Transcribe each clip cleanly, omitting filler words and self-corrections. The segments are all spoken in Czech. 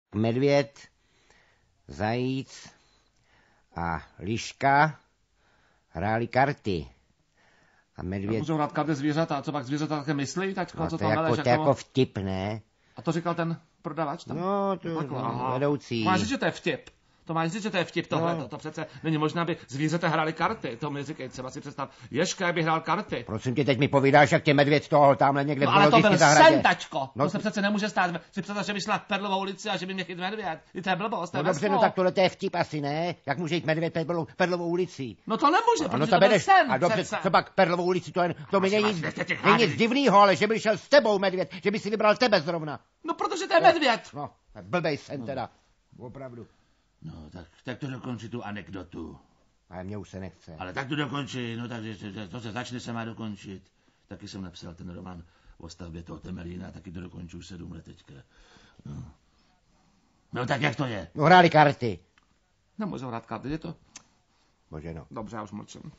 medvěd, zajíc a liška hráli karty. A medvěd... Můžou hrát karty zvířata, a co pak zvířata také myslí, tačko? No, co to je jako vtip, ne? A to říkal ten prodavač tam? No, to vedoucí. Máš říct, že to je vtip. To máš říct, že to je vtip tohle. No. To přece není možné, aby zvířata hráli karty. To mi říkej, třeba si představ, Ježka, jak by hrál karty. Prosím tě, teď mi povídáš, jak tě medvěd toho tamhle někde v ale to byl sen, tačko. No, to se přece nemůže stát. Si představ, že by šla Perlovou ulici a že by mě chytil medvěd. I to je blbost, to je dobře, no tak tohle je vtip asi, ne? Jak může jít medvěd Perlovou ulici? No to nemůže, protože to byl sen. A dobře, co pak Perlovou ulici, to mi není nic divného, ale že by šel s tebou medvěd, že by si vybral tebe zrovna. No protože to je medvěd. No, blbej sen teda. Opravdu. No, tak to dokončí tu anekdotu. Ale mně už se nechce. Ale tak to dokončí, no takže to se začne, se má dokončit. Taky jsem napsal ten román o stavbě toho Temelína, taky to dokončuju 7 let teďka. No tak jak to je? No hráli karty. Nemůžu hrát karty, je to? Bože no. Dobře, já už mlčím.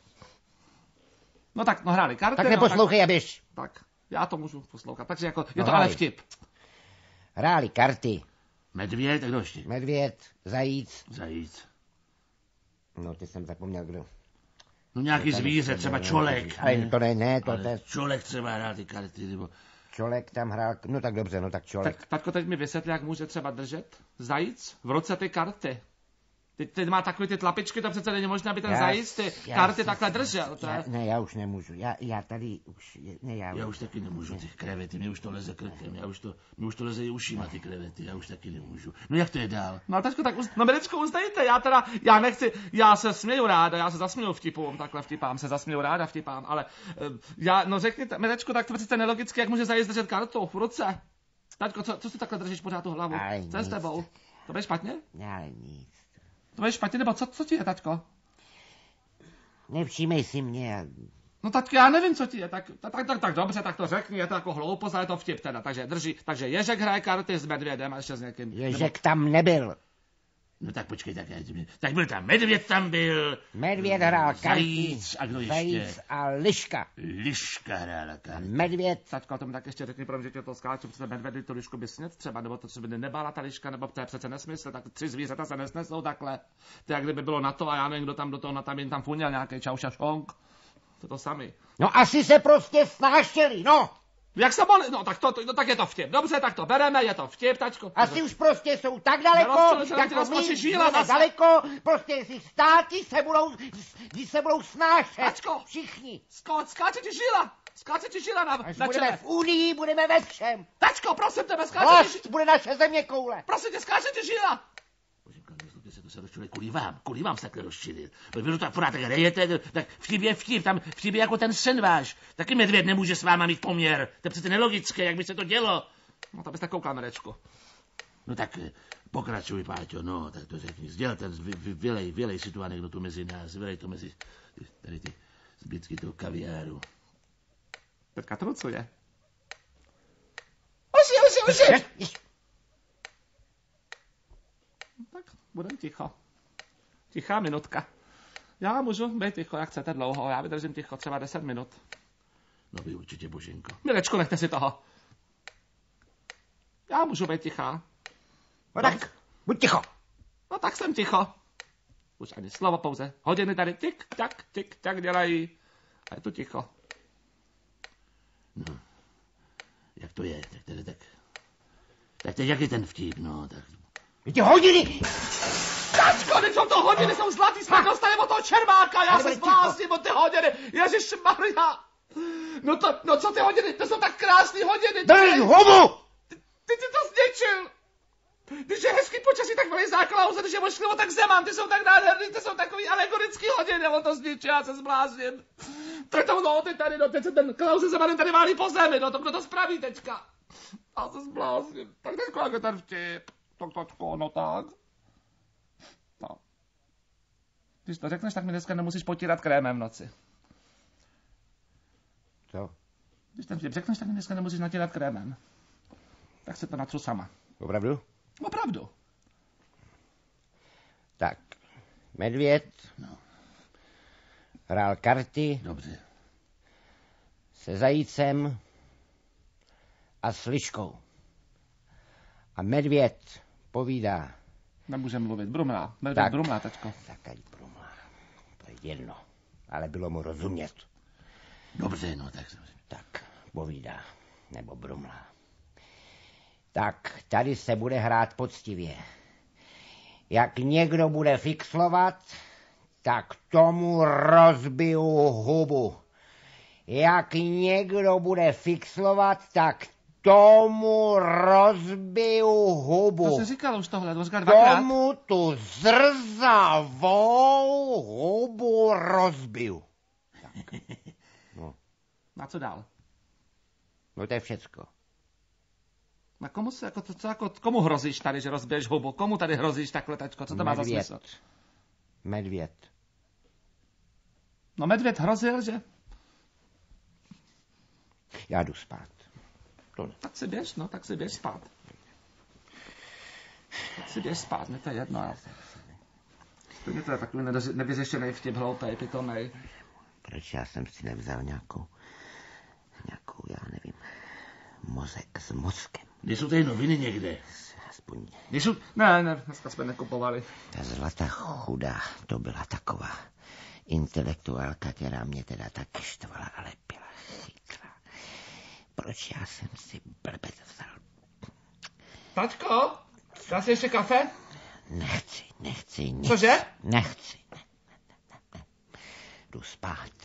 No tak, no hráli karty. Tak neposlouchej, no, běž. Tak, já to můžu poslouchat, takže jako, je to ale vtip. Hráli karty. Medvěd, kdo ještě? Medvěd, zajíc. Zajíc. No, ty jsem zapomněl, kdo. No nějaký zvíře, třeba čolek. Ale to ne, to je... Čolek třeba hrál ty karty, nebo... Čolek tam hrál, no tak dobře, no tak čolek. Tak tatko teď mi vysvětlí, jak může třeba držet zajíc v ruce ty karty. Teď má takový ty tlapičky, to přece není možné, aby ten zajíc ty karty takhle držel. Ne, já už nemůžu, já tady už, ne, já už taky nemůžu, ty krevety, mě už to leze krkem, mě už to leze i ušima, ty krevety, já už taky nemůžu. No jak to je dál? No tačko, tak no Mirečko, uzdejte, já nechci, já se směju ráda, já se zasměju vtipům, takhle vtipám, se zasměju ráda vtipám, ale no řekněte, Mirečko, tak to přece nelogicky, jak může zajíc držet kartu v ruce. Tačko, co si takhle držíš pořád tu hlavu? Co je s tebou? To bude špatně? Ale nic. To je špatně, nebo co ti je, tačko? Nevšímej si mě. No tak já nevím, co ti je, tak dobře, tak to řekni, je to jako hloupost, ale je to vtip teda, takže Ježek hraje karty s medvědem a ještě s někým. Ježek tam nebyl. No tak počkej, tak byl tam medvěd, tam byl. Medvěd hrál karty. Zajíc, a kdo ještě? Zajíc a liška. Liška hrála karty. Medvěd. Tačko, to mi tak ještě řekni, protože tě to skáču, protože medvědy tu lišku by snět třeba, nebo to třeba by nebála ta liška, nebo to je přece nesmysl, tak 3 zvířata se nesnesou takhle. To jak kdyby bylo na to a já nevím, kdo tam do toho tam funěl nějaký čaušašonk. To samý. No asi se prostě snášeli, no. Jak se boli? No tak je to vtip. Dobře, tak to bereme, je to vtip, tačko. Asi už prostě jsou tak daleko, jako my daleko, prostě si státi se budou snášet. Tačko, všichni. Skáče ti žila na budeme čele. v Unii, budeme ve všem. Tačko, prosím tebe, skáče ti žila. Bude naše země koule. Prosím tě, skáče ti žila. To se rozčili kvůli vám se takhle rozčilil. Protože to akorát tak hrajete, tak vtip je vtip, tam vtip je jako ten sen váš. Taky medvěd nemůže s váma mít poměr. To je přece nelogické, jak by se to dělo. No to byste koukal, Mirečku. No tak pokračuj, Páťo, no, tak to řekni. Sděl ten, vylej si tu anekdotu mezi nás, vylej to mezi tady ty zbytky toho kaviáru. Teďka trucuje. Uši! Tak budem ticho. Tichá minutka. Já můžu být ticho, jak chcete dlouho. Já vydržím ticho třeba 10 minut. No vy určitě, Boženko. Mirečku, nechte si toho. Já můžu být tichá. No tak, buď ticho. No tak jsem ticho. Už ani slovo, pouze hodiny tady tik, tak dělají. A je tu ticho. No, jak to je, tak teď jak je ten vtip, no, tak... Ty hodiny! Tačko, teď jsou to hodiny, jsou zlatý, jsme dostali od toho čermáka, já se zblázním od ty hodiny, ježišmarja. No co ty hodiny, to jsou tak krásný hodiny. Drž hubu! Ty to zničil. Když je hezký počasí, tak vylejzá Klauze, když je ošklivo, tak Zeman, ty jsou tak nádherný, ty jsou takový alegorický hodiny, on to zničil, já se zblázním. Tak to no, ty tady, no, teď se ten Klauze Zemanem tady válí po zemi, no to kdo to spraví teďka? Já se zblázním, tak teďko, jak je ten vtip. Tak, no tak. No. Když to řekneš, tak mi dneska nemusíš potírat krémem v noci. Co? Když ten vtip řekneš, tak mi dneska nemusíš natírat krémem. Tak se to natřu sama. Opravdu? Opravdu. Tak, medvěd hrál karty. Dobře. Se zajícem a s liškou. A medvěd Povídá. Nemůže mluvit, brumlá. Medvěd brumlá, tačko. Tak ať brumlá. To je jedno. Ale bylo mu rozumět. Dobře, no tak. Tak, povídá. Nebo brumlá. Tak, tady se bude hrát poctivě. Jak někdo bude fixlovat, tak tomu rozbiju hubu. Jak někdo bude fixlovat, tak tomu rozbiju hubu. To jsi říkal už tohle, to říkal dvakrát. Tomu tu zrzavou hubu rozbiju. Tak. No. A co dál? No to je všecko. A komu hrozíš tady, že rozbiješ hubu? Komu tady hrozíš takhle, tačko? Co to má za smysl? Medvěd. No medvěd hrozil, že? Já jdu spát. Tak si běž, no, tak si běž spát. Tak si běž spát, mě to je jedno. Stejně to je takový nevyřešený vtip, hloupej, pitomej. Proč já jsem si nevzal nějakou, já nevím, mozek s mozkem? Kde jsou tady noviny někde? Aspoň... Ne, dneska jsme nekupovali. Ta Zlata chudá, to byla taková intelektuálka, která mě teda taky štvala, ale byla chytrá. Proč já jsem si blbec vzal? Tačko, dá si ještě kafe? Nechci. Cože? Nechci. Jdu spát.